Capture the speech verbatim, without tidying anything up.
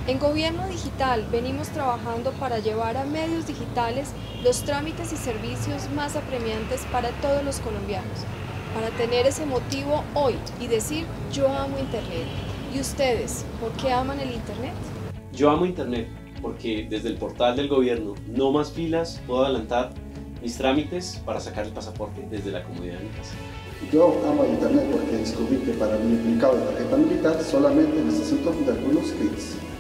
En Gobierno Digital venimos trabajando para llevar a medios digitales los trámites y servicios más apremiantes para todos los colombianos, para tener ese motivo hoy y decir yo amo Internet. ¿Y ustedes, por qué aman el Internet? Yo amo Internet porque desde el portal del gobierno, no más filas, puedo adelantar mis trámites para sacar el pasaporte desde la comodidad de mi casa. Yo amo Internet porque descubrí que para mi duplicado de tarjeta militar solamente necesito de algunos clics.